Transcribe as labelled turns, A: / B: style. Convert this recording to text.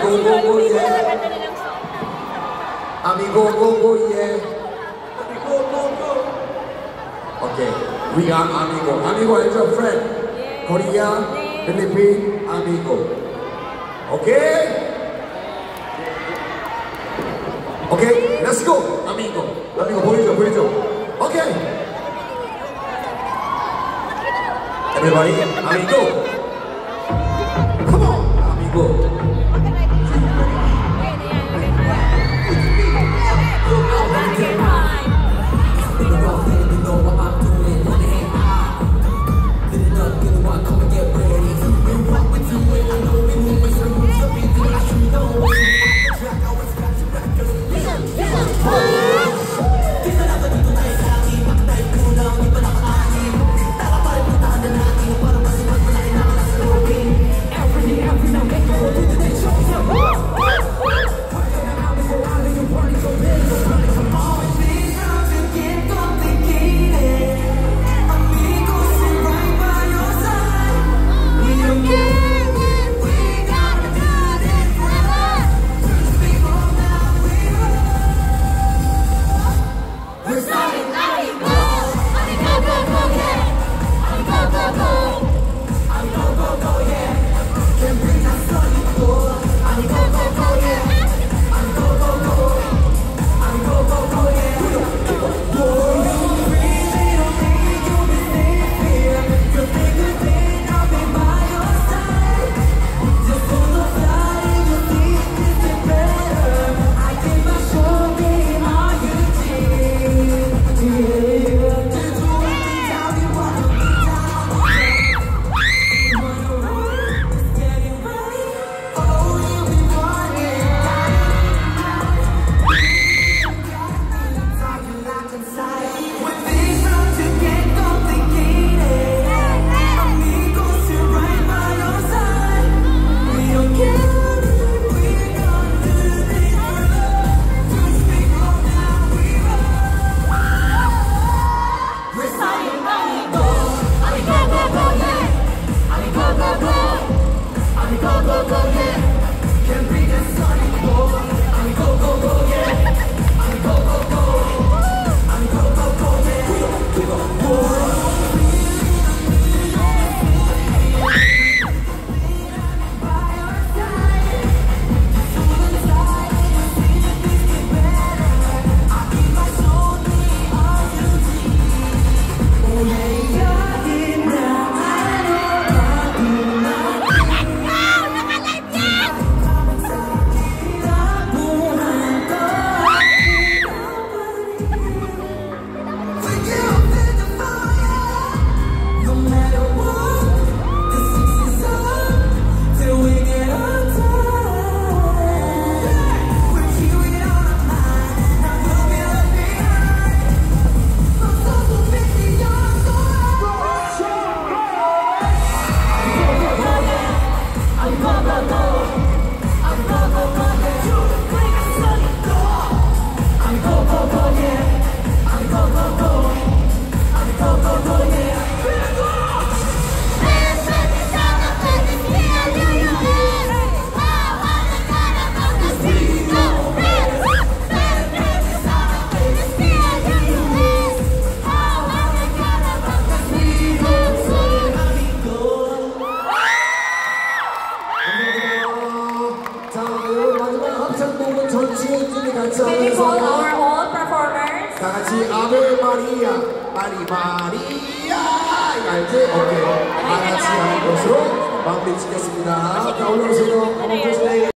A: Amigo, go, go, yeah. Amigo, go, go, yeah. Amigo, go, go. Okay, we are Amigo. Amigo is your friend. Korea, Philippines, Amigo. Okay? Okay, let's go. Amigo. Amigo, 보이죠, 보이죠. Okay. Everybody, Amigo. Come on, Amigo.
B: Can we call our all performers?
A: 다 같이 아베 마리아, 마리아, 알지? 오케이. 다 같이 하는 것으로 마무리 짓겠습니다. 자, 올라오세요.